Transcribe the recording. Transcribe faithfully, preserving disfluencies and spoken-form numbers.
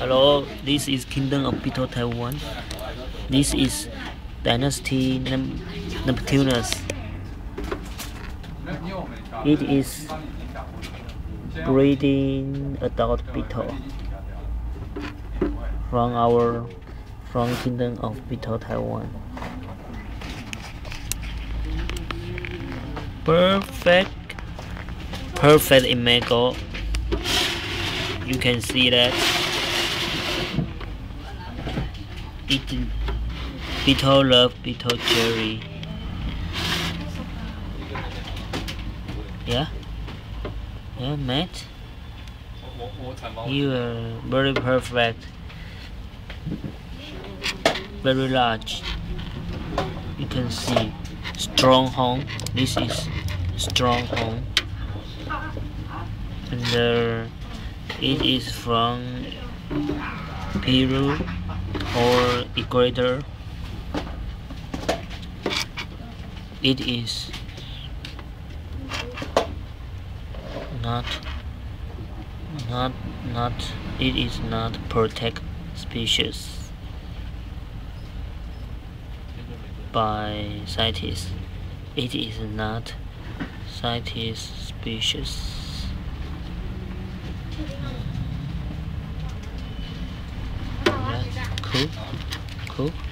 Hello, this is Kingdom of Beetle Taiwan. This is Dynasty neptunus. It is breeding adult beetle from our from Kingdom of Beetle Taiwan. Perfect, perfect imago. You can see that it beetle love beetle cherry. Yeah, yeah, Matt. You are very perfect, very large. You can see strong home. This is strong home, and uh, it is from Peru or Ecuador. It is not not not it is not protected species by scientists. It is not scientist species. Yeah, cool, cool.